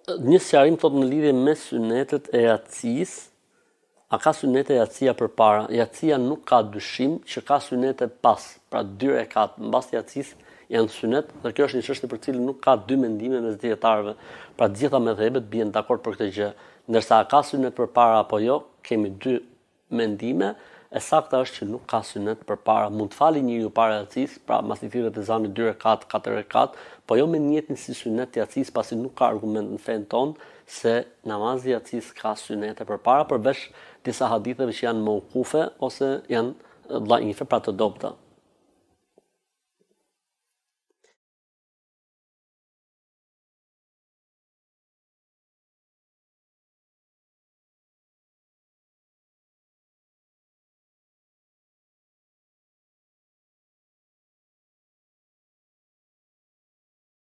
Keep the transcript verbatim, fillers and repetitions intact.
Një sqarim thot në lidhje me synetet e yatsis, a ka synete yatsia përpara? Yatsia nuk ka dyshim që ka synete pas, pra dy rekat mbas yatsis janë synet, dhe kjo është një çështje për cilën nuk ka dy mendime mes dietarëve. Pra të gjitha mëdhëbet bien dakord për këtë gjë. Ndërsa a ka synet përpara apo jo, kemi dy mendime. E sakta është që nuk ka synet përpara. Mund të fali njeriu para yatsis, pra masi thirret ezani dy rekat, katër rekat, po jo me niyetin si synet të yatsis, pasi nuk ka argument në fen ton se namazi i yatsis ka synete përpara, përveç disa haditheve që janë mauqufe ose janë dhaife, pra të dobta.